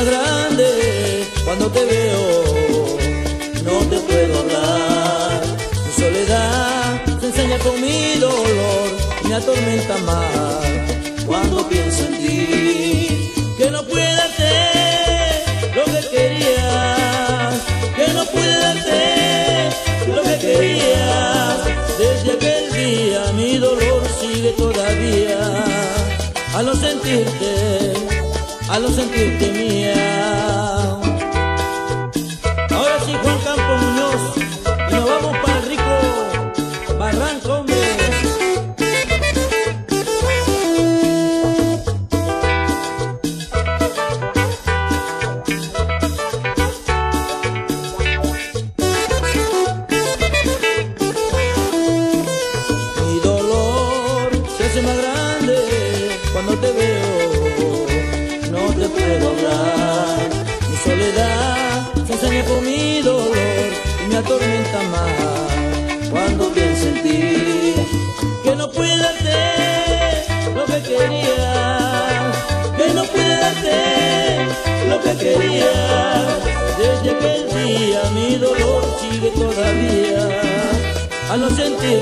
más grande cuando te veo, no te puedo hablar. Mi soledad se enseña con mi dolor, me atormenta más cuando pienso en ti. Que no puedo darte lo que querías, que no puedo darte lo que querías. Desde aquel día mi dolor sigue todavía, al no sentirte mía. Ahora sí, Juan Campo Muñoz, y nos vamos para el rico Barranco, hombre. Mi dolor se hace más grande cuando te veo, no te puedo hablar. Mi soledad se enseña con mi dolor y me atormenta más cuando pienso en ti. Que no puedo darte lo que querías, que no puedo darte lo que querías. Desde aquel día mi dolor sigue todavía, al no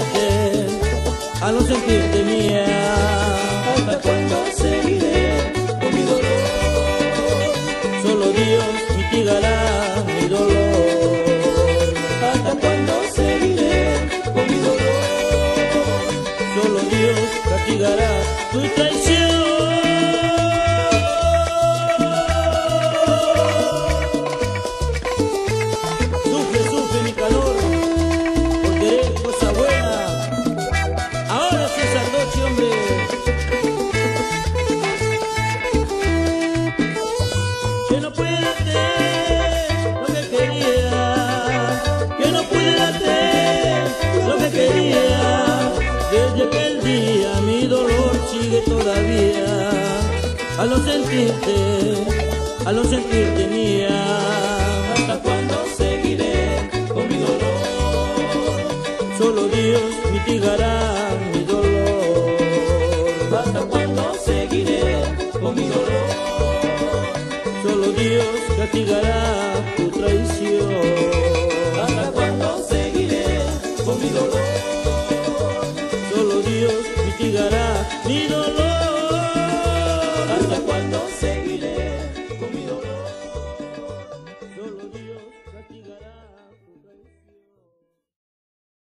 sentirte mía. ¿Hasta cuándo seguiré con mi dolor? Solo Dios mitigará mi dolor. ¿Hasta cuándo seguiré con mi dolor? Solo Dios castigará tu traición. Sufre mi calor por querer cosa buena. Ahora sí es anoche, hombre. Que no puede darte lo que quería, que no puede darte lo que quería. Desde aquel día mi dolor sigue todavía, al no sentirte mía. ¿Hasta cuándo seguiré con mi dolor? Solo Dios mitigará mi dolor. ¿Hasta cuándo seguiré con mi dolor? Solo Dios castigará